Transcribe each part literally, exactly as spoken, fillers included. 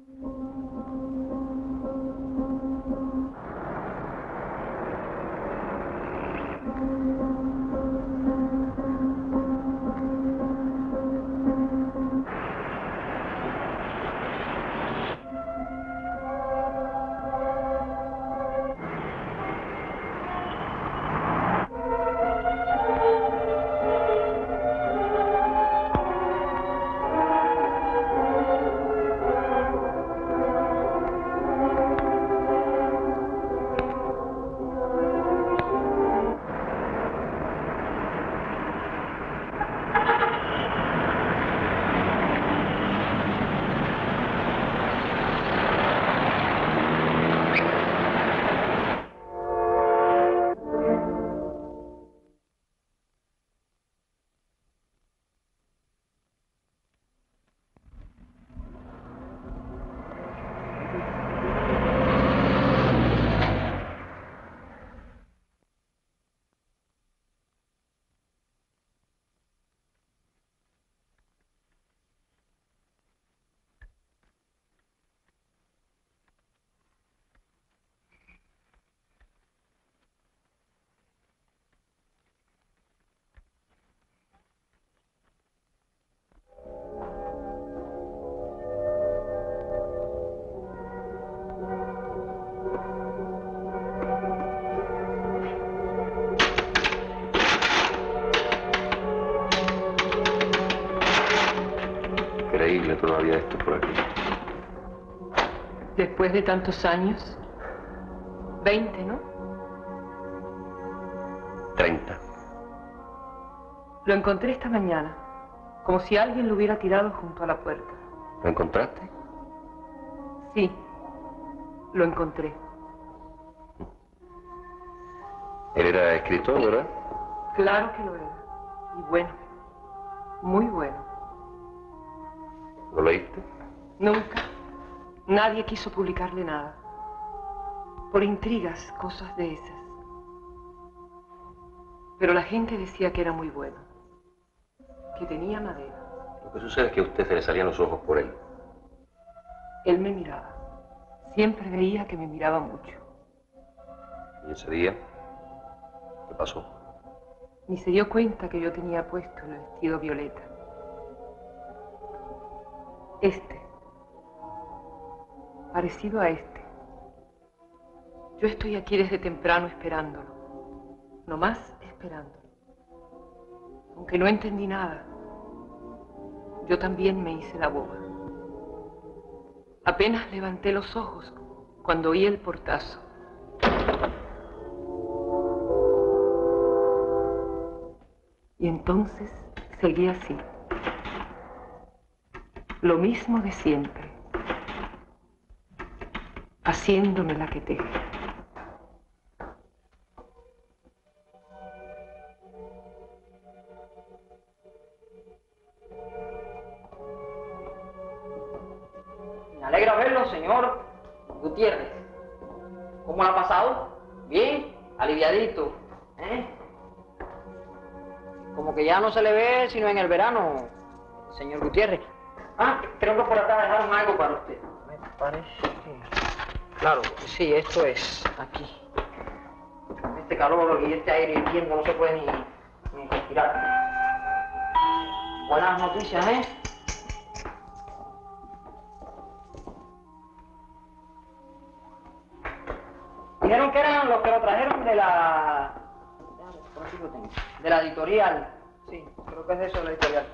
Increíble todavía esto por aquí. Después de tantos años, veinte, ¿no? Treinta. Lo encontré esta mañana, como si alguien lo hubiera tirado junto a la puerta. ¿Lo encontraste? Sí, lo encontré. Él era escritor, ¿verdad? Claro que lo era. Y bueno, muy bueno. ¿Lo leíste? Nunca. Nadie quiso publicarle nada. Por intrigas, cosas de esas. Pero la gente decía que era muy bueno. Que tenía madera. Lo que sucede es que a usted se le salían los ojos por él. Él me miraba. Siempre veía que me miraba mucho. ¿Y ese día? ¿Qué pasó? Ni se dio cuenta que yo tenía puesto el vestido violeta. Este. Parecido a este. Yo estoy aquí desde temprano esperándolo. Nomás esperándolo. Aunque no entendí nada. Yo también me hice la boba. Apenas levanté los ojos cuando oí el portazo. Y entonces seguí así. Lo mismo de siempre. Haciéndome la que teje. Me alegra verlo, señor Gutiérrez. ¿Cómo ha pasado? ¿Bien? Aliviadito, ¿eh? Como que ya no se le ve sino en el verano, señor Gutiérrez. Ah, creo que por acá dejaron algo para usted. Me parece que... Claro, sí, esto es aquí. Este calor y este aire hirviendo no se puede ni, ni respirar. Buenas noticias, ¿eh? Dijeron que eran los que lo trajeron de la... Por aquí lo tengo. De la editorial. Sí, creo que es de eso, de la editorial.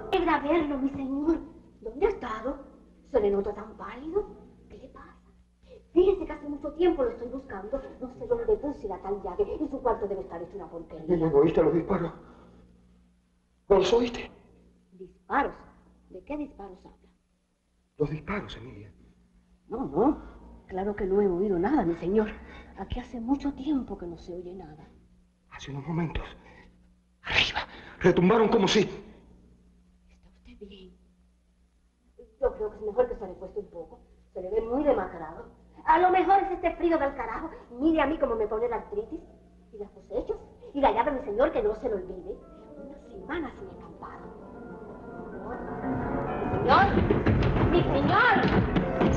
alegra verlo, mi señor. ¿Dónde ha estado? ¿Se le nota tan pálido? ¿Qué le pasa? Fíjese que hace mucho tiempo lo estoy buscando. No sé dónde puse la tal llave. En su cuarto debe estar hecho una porquería. ¿No oíste los disparos? ¿No los oíste? ¿Disparos? ¿De qué disparos habla? Los disparos, Emilia. No, no. Claro que no he oído nada, mi señor. Aquí hace mucho tiempo que no se oye nada. Hace unos momentos. Arriba. Retumbaron como si... ¿Está usted bien? Yo creo que es mejor que se recueste un poco. Se le ve muy demacrado. A lo mejor es este frío del carajo. Mire a mí cómo me pone la artritis. Y las cosechas. Y la llave, mi señor, que no se lo olvide. Una semana sin escampar. Mi señor. Mi señor.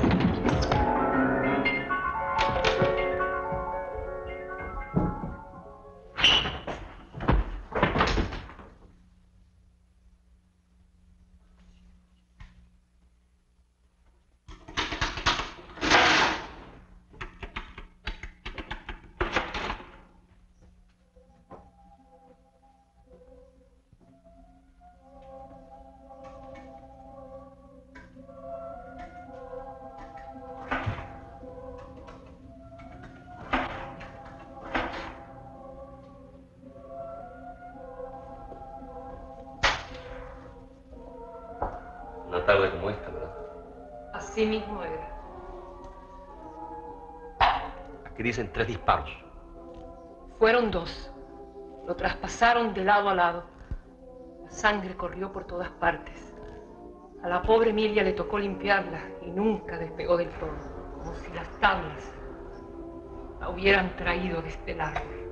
Una tarde como esta, ¿verdad? Así mismo era. Aquí dicen tres disparos. Fueron dos. Lo traspasaron de lado a lado. La sangre corrió por todas partes. A la pobre Emilia le tocó limpiarla y nunca despegó del todo, como si las tablas la hubieran traído desde el árbol.